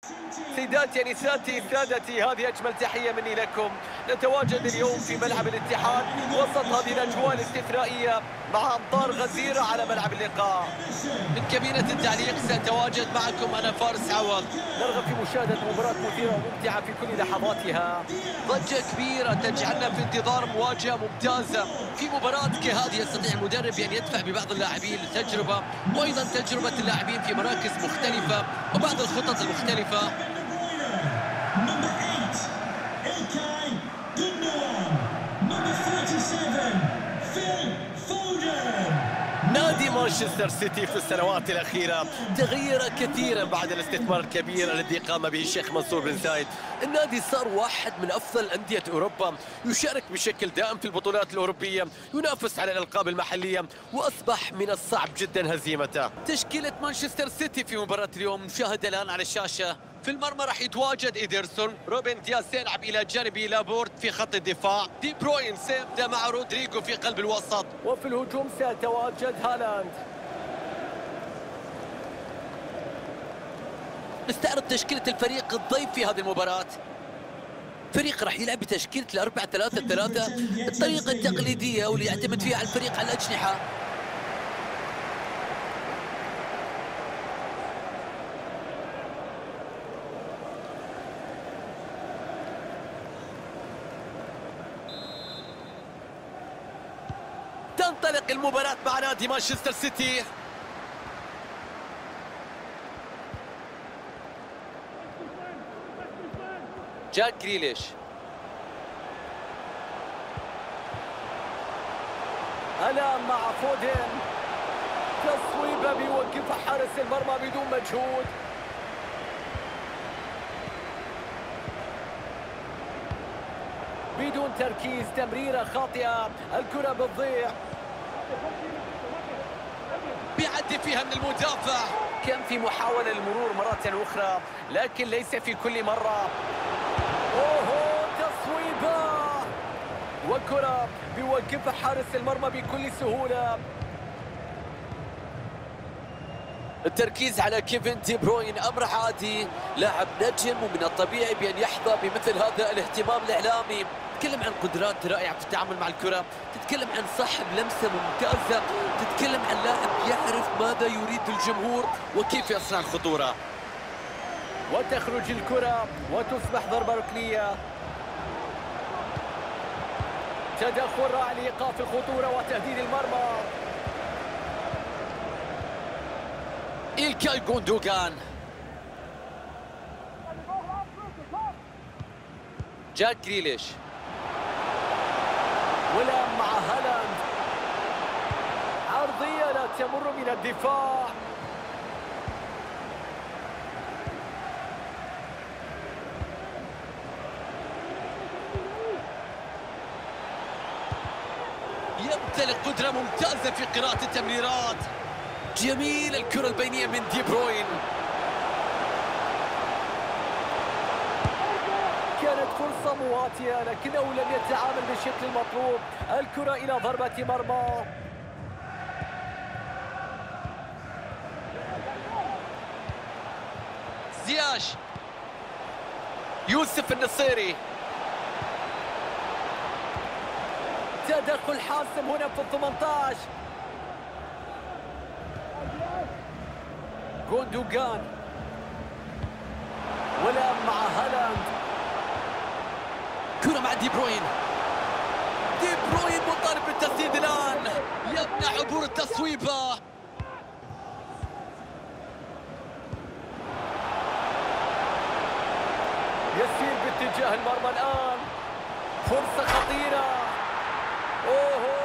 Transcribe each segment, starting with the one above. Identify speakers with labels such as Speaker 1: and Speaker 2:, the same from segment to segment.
Speaker 1: سيداتي نساتي سادتي، هذه أجمل تحية مني لكم. نتواجد اليوم في ملعب الاتحاد وسط هذه الأجواء الاستثنائية مع أمطار غزيرة على ملعب اللقاء.
Speaker 2: من كابينة التعليق سأتواجد معكم أنا فارس عوض.
Speaker 1: نرغب في مشاهدة مباراة مثيرة وممتعة في كل لحظاتها.
Speaker 2: ضجة كبيرة تجعلنا في انتظار مواجهة ممتازة. في مباراة كهذه يستطيع المدرب أن يدفع ببعض اللاعبين لتجربة، وأيضا تجربة اللاعبين في مراكز مختلفة وبعض الخطط المختلفة.
Speaker 1: نادي مانشستر سيتي في السنوات الأخيرة تغير كثيرا بعد الاستثمار الكبير الذي قام به الشيخ منصور بن زايد. النادي صار واحد من أفضل أندية أوروبا، يشارك بشكل دائم في البطولات الأوروبية، ينافس على الألقاب المحلية، وأصبح من الصعب جدا هزيمته.
Speaker 2: تشكيلة مانشستر سيتي في مباراة اليوم نشاهد الآن على الشاشة. في المرمى راح يتواجد إيدرسون، روبن دياز يلعب إلى جانب لابورت في خط الدفاع، دي بروين سيبدأ مع رودريغو في قلب الوسط،
Speaker 1: وفي الهجوم سيتواجد هالاند.
Speaker 2: نستعرض تشكيلة الفريق الضيف في هذه المباراة. فريق راح يلعب بتشكيلة 4-3-3، الطريقة التقليدية واللي يعتمد فيها على الفريق على الأجنحة. تنطلق المباراة مع نادي مانشستر سيتي. جاك جريليش،
Speaker 1: الآن مع فودن، تصويبة بيوقفها حارس المرمى بدون مجهود. بدون تركيز، تمريرة خاطئة، الكرة بتضيع.
Speaker 2: بيعدي فيها من المدافع.
Speaker 1: كان في محاولة للمرور مرة أخرى لكن ليس في كل مرة. أوه، تصويبة وكرة بيوقفها حارس المرمى بكل سهولة.
Speaker 2: التركيز على كيفن دي بروين أمر عادي، لاعب نجم ومن الطبيعي بأن يحظى بمثل هذا الاهتمام الإعلامي. تتكلم عن قدرات رائعة في التعامل مع الكرة، تتكلم عن صاحب لمسة ممتازة، تتكلم عن لاعب يعرف ماذا يريد الجمهور وكيف يصنع الخطورة.
Speaker 1: وتخرج الكرة وتصبح ضربة ركنية. تدخل رائع لإيقاف الخطورة وتهديد المرمى.
Speaker 2: إلكاي غوندوغان، جاك جريليش،
Speaker 1: والآن مع هالاند، عرضية لا تمر من الدفاع.
Speaker 2: يمتلك قدرة ممتازة في قراءة التمريرات. جميل الكرة البينية من دي بروين.
Speaker 1: كانت فرصة مواتية لكنه لم يتعامل بالشكل المطلوب. الكرة إلى ضربة مرمى.
Speaker 2: زياش، يوسف النصيري،
Speaker 1: تدخل حاسم هنا في 18. غوندوغان، والآن مع هالاند،
Speaker 2: كرة مع دي بروين. دي بروين مطالب بالتسديد الآن، يمنع عبور التصويبة.
Speaker 1: يسير باتجاه المرمى الآن، فرصة خطيرة. أوه،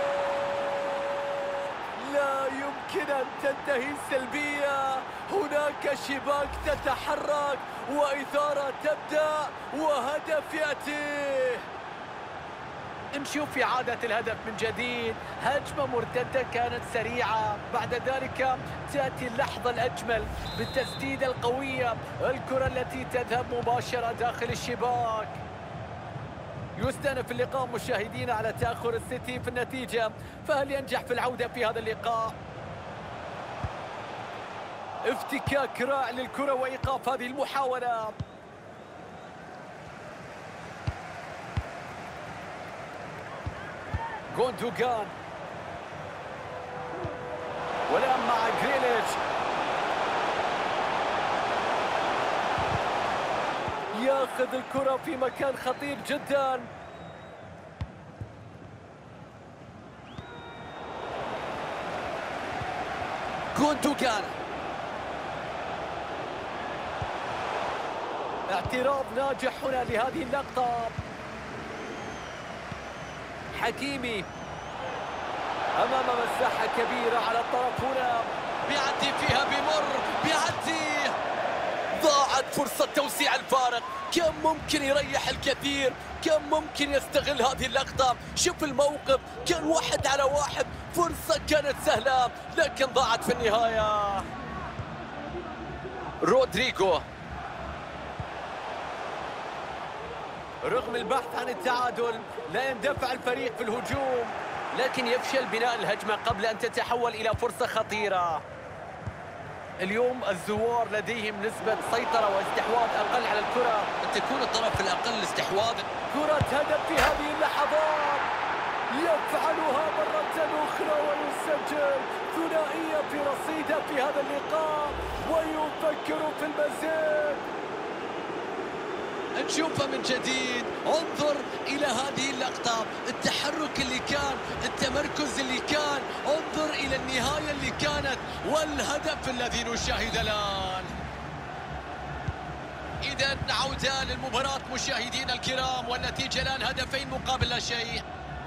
Speaker 1: لا يمكن أن تنتهي سلبية. هناك شباك تتحرك وإثارة تبدأ وهدف يأتي. نشوف إعادة الهدف من جديد. هجمة مرتدة كانت سريعة، بعد ذلك تأتي اللحظة الأجمل بالتسديدة القوية، الكرة التي تذهب مباشرة داخل الشباك. يستأنف اللقاء مشاهدينا على تأخر السيتي في النتيجة، فهل ينجح في العودة في هذا اللقاء؟ افتكاك رائع للكرة وإيقاف هذه المحاولة. غوندوغان والآن مع جريليتش، ياخذ الكرة في مكان خطير جدا.
Speaker 2: غوندوغان،
Speaker 1: اعتراض ناجح هنا لهذه اللقطة.
Speaker 2: حكيمي
Speaker 1: أمام مساحة كبيرة على الطرف هنا،
Speaker 2: بيعدي فيها، بيمر، بيعدي. ضاعت فرصة توسيع الفارق، كان ممكن يريح الكثير، كان ممكن يستغل هذه اللقطة. شوف الموقف، كان 1 على 1، فرصة كانت سهلة لكن ضاعت في النهاية. رودريغو
Speaker 1: رغم البحث عن التعادل لا يندفع الفريق في الهجوم،
Speaker 2: لكن يفشل بناء الهجمة قبل أن تتحول إلى فرصة خطيرة.
Speaker 1: اليوم الزوار لديهم نسبة سيطرة واستحواذ أقل على الكرة،
Speaker 2: تكون الطرف الأقل استحواذ.
Speaker 1: كرة هدف في هذه اللحظات، يفعلها مرة أخرى ويسجل ثنائية في رصيده في هذا اللقاء ويفكر في المزيد.
Speaker 2: نشوفها من جديد، انظر إلى هذه اللقطة، التحرك اللي كان، التمركز اللي كان، انظر إلى النهاية اللي كانت والهدف الذي نشاهد الآن. إذا عودة للمباراة مشاهدينا الكرام، والنتيجة الآن 2 مقابل لا شيء.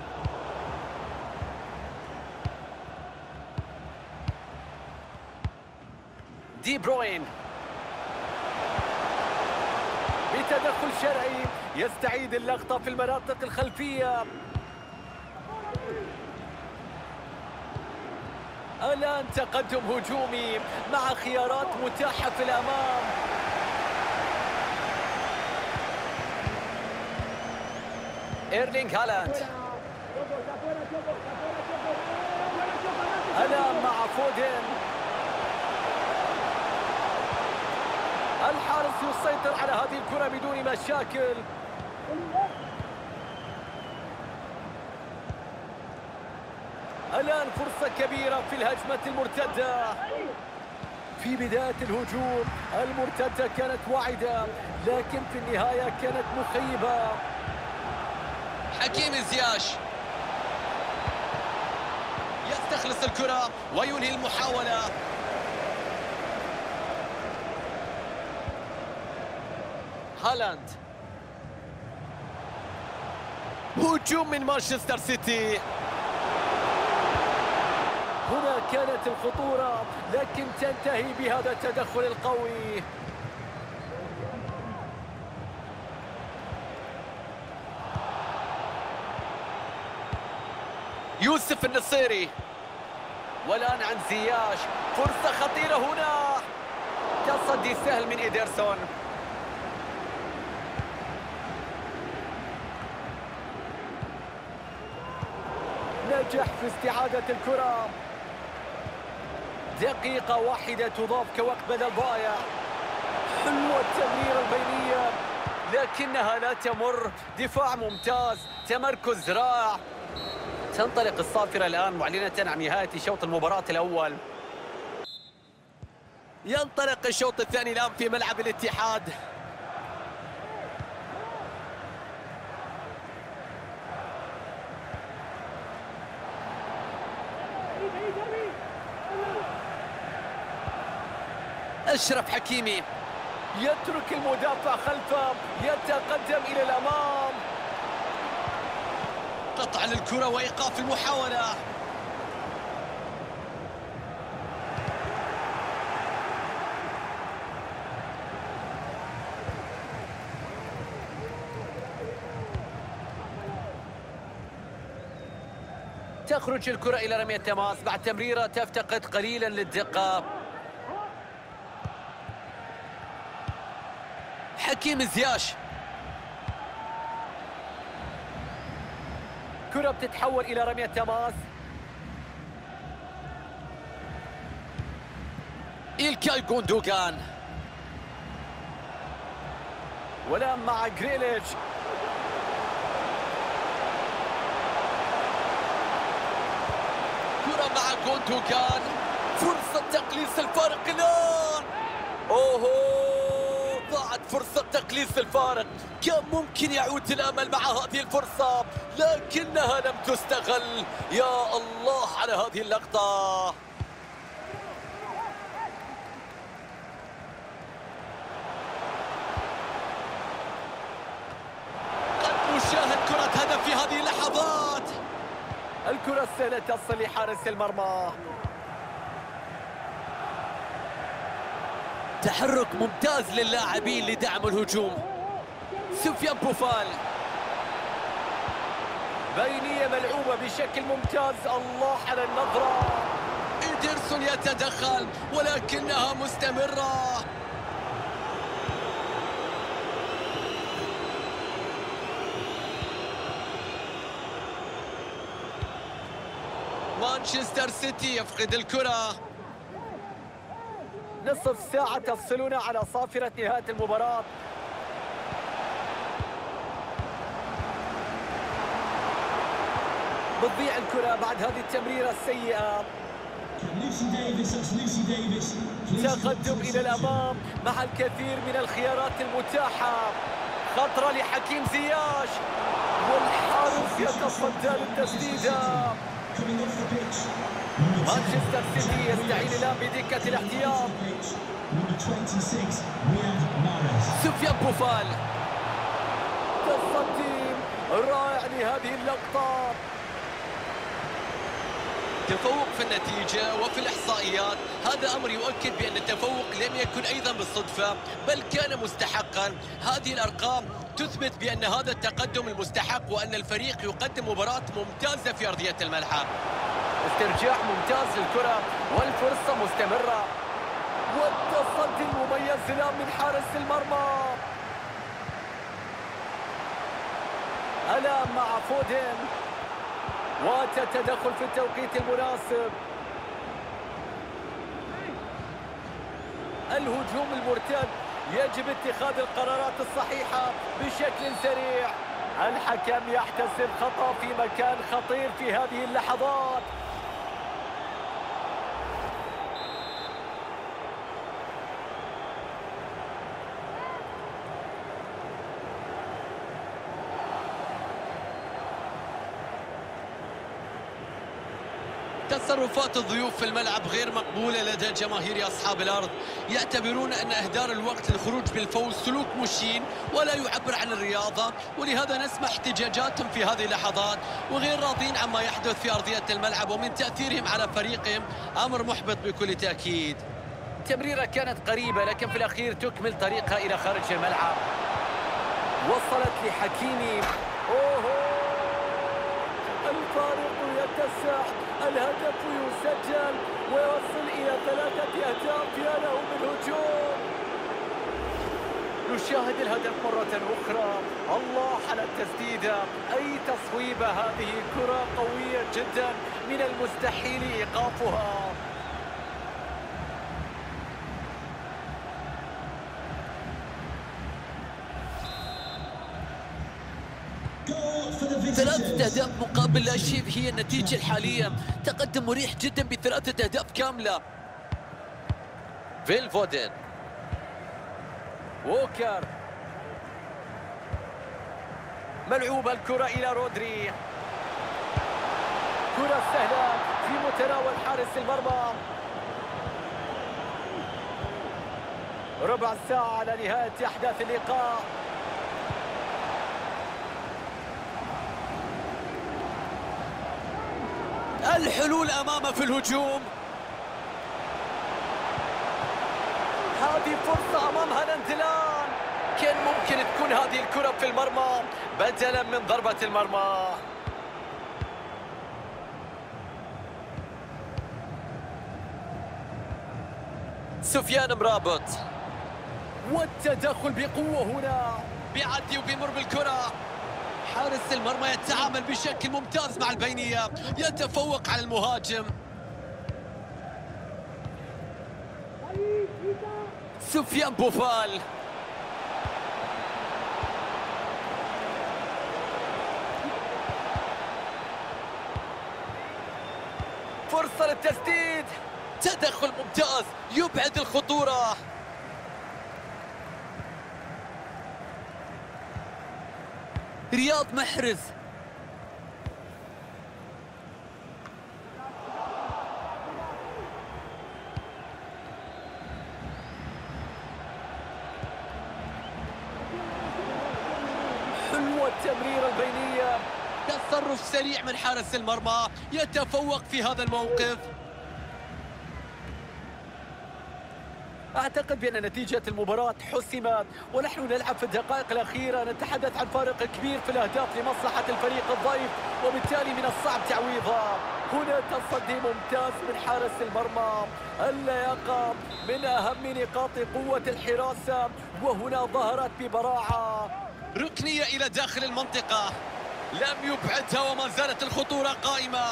Speaker 1: دي بروين بتدخل شرعي يستعيد اللقطة في المناطق الخلفية. الآن تقدم هجومي مع خيارات متاحة في الأمام. إيرلينغ هالاند الآن مع فودن. الحارس يسيطر على هذه الكرة بدون مشاكل. الآن فرصة كبيرة في الهجمة المرتدة. في بداية الهجوم المرتدة كانت واعدة لكن في النهاية كانت مخيبة.
Speaker 2: حكيم زياش يستخلص الكرة وينهي المحاولة.
Speaker 1: هالاند، هجوم من مانشستر سيتي. هنا كانت الخطورة لكن تنتهي بهذا التدخل القوي. يوسف النصيري والآن عن زياش، فرصة خطيرة هنا، تصدي سهل من إيدرسون. نجح في استعادة الكرة. دقيقة واحدة تضاف كوقت بدل ضائع. حلوة التمريرة البينية لكنها لا تمر. دفاع ممتاز، تمركز رائع. تنطلق الصافرة الآن معلنة عن نهاية شوط المباراة الأول. ينطلق الشوط الثاني الآن في ملعب الاتحاد.
Speaker 2: أشرف حكيمي
Speaker 1: يترك المدافع خلفه، يتقدم إلى الأمام.
Speaker 2: قطع للكرة وإيقاف المحاولة.
Speaker 1: تخرج الكرة إلى رمية التماس بعد تمريرة تفتقد قليلا للدقة.
Speaker 2: حكيم زياش،
Speaker 1: كرة بتتحول إلى رمية تماس.
Speaker 2: إلكاي غوندوغان،
Speaker 1: ولا مع جريليتش.
Speaker 2: كرة مع غوندوغان، فرصة تقليص الفارق الآن. أوه، ضاعت فرصة تقليص الفارق. كان ممكن يعود الأمل مع هذه الفرصة لكنها لم تستغل. يا الله على هذه اللقطة. قد نشاهد كرة هدف في هذه اللحظات.
Speaker 1: الكرة السهلة تصل لحارس المرمى.
Speaker 2: تحرك ممتاز للاعبين لدعم الهجوم. سفيان بوفال،
Speaker 1: بينية ملعوبة بشكل ممتاز. الله على النظرة.
Speaker 2: إيدرسون يتدخل ولكنها مستمرة. مانشستر سيتي يفقد الكرة.
Speaker 1: نصف ساعة تفصلنا على صافرة نهاية المباراة. بتضيع الكرة بعد هذه التمريرة السيئة. تقدم إلى الأمام مع الكثير من الخيارات المتاحة. خطرة لحكيم زياش والحارس يتصدى للتسديدة. مانشستر سيتي يستعين الآن بدكة الاحتياط.
Speaker 2: سفيان بوفال،
Speaker 1: تصدي رائع لهذه اللقطة.
Speaker 2: تفوق في النتيجة وفي الإحصائيات. هذا أمر يؤكد بأن التفوق لم يكن أيضا بالصدفة بل كان مستحقا. هذه الأرقام تثبت بأن هذا التقدم المستحق وأن الفريق يقدم مباراة ممتازة في أرضية الملعب.
Speaker 1: استرجاع ممتاز للكرة والفرصة مستمرة. والتصدي المميز الآن من حارس المرمى. الآن مع فودن وتتدخل في التوقيت المناسب. الهجوم المرتد يجب اتخاذ القرارات الصحيحة بشكل سريع. الحكم يحتسب خطأ في مكان خطير في هذه اللحظات.
Speaker 2: تصرفات الضيوف في الملعب غير مقبولة لدى جماهير أصحاب الأرض. يعتبرون أن إهدار الوقت للخروج بالفوز سلوك مشين ولا يعبر عن الرياضة، ولهذا نسمع احتجاجاتهم في هذه اللحظات وغير راضين عما يحدث في أرضية الملعب ومن تأثيرهم على فريقهم. أمر محبط بكل تأكيد.
Speaker 1: تمريرة كانت قريبة لكن في الأخير تكمل طريقها إلى خارج الملعب. وصلت لحكيمي. الفارق يتسع. الهدف يسجل ويوصل إلى 3 أهداف. يا له من هجوم. نشاهد الهدف مرة أخرى. الله على التسديدة. أي تصويبة هذه. كرة قوية جدا من المستحيل إيقافها.
Speaker 2: ثلاثة أهداف مقابل لا شيء هي النتيجة الحالية. تقدم مريح جدا ب3 أهداف كاملة.
Speaker 1: فيل فودن. ووكر. ملعوبة الكرة إلى رودري. كرة سهلة في متناول حارس المرمى. ربع ساعة على نهاية أحداث اللقاء.
Speaker 2: الحلول أمامه في الهجوم.
Speaker 1: هذه فرصة أمامها لاندلان. كان ممكن تكون هذه الكرة في المرمى بدلا من ضربة المرمى.
Speaker 2: سفيان مرابط،
Speaker 1: والتدخل بقوة هنا.
Speaker 2: بيعدي وبيمر بالكرة. حارس المرمى يتعامل بشكل ممتاز مع البينية، يتفوق على المهاجم. سفيان بوفال. فرصة للتسديد، تدخل ممتاز يبعد الخطورة. رياض محرز، حلوة التمريرة البينية، تصرف سريع من حارس المرمى، يتفوق في هذا الموقف. أعتقد بأن نتيجة المباراة حسمت ونحن نلعب في الدقائق الأخيرة. نتحدث عن فارق كبير في الأهداف لمصلحة الفريق الضيف، وبالتالي من الصعب تعويضها. هنا تصدي ممتاز من حارس المرمى، اللياقة من أهم نقاط قوة الحراسة، وهنا ظهرت ببراعة.
Speaker 1: ركنية إلى داخل المنطقة، لم يبعدها وما زالت الخطورة قائمة.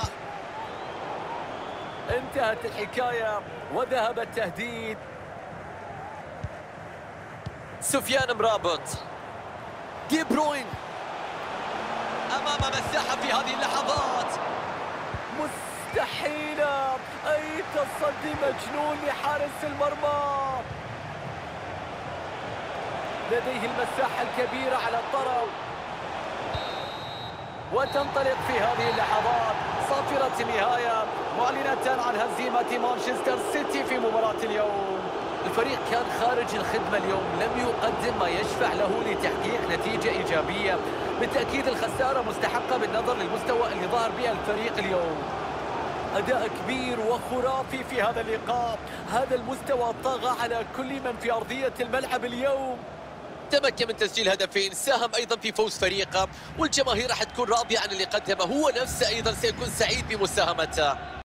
Speaker 2: انتهت الحكاية وذهب التهديد. سفيان مرابط، دي بروين
Speaker 1: أمام مساحة في هذه اللحظات،
Speaker 2: مستحيلة، أي تصدي مجنون لحارس المرمى. لديه المساحة الكبيرة على الطرف، وتنطلق في هذه اللحظات صافرة النهاية معلنة عن هزيمة مانشستر سيتي في مباراة اليوم. الفريق كان خارج الخدمة اليوم، لم يقدم ما يشفع له لتحقيق نتيجة إيجابية. بالتأكيد الخسارة مستحقة بالنظر للمستوى اللي ظهر به الفريق اليوم. أداء كبير وخرافي في هذا اللقاء، هذا المستوى طغى على كل من في أرضية الملعب اليوم.
Speaker 1: تمكن من تسجيل هدفين، ساهم أيضا في فوز فريقه، والجماهير راح تكون راضية عن اللي قدمه، هو نفسه أيضا سيكون سعيد بمساهمته.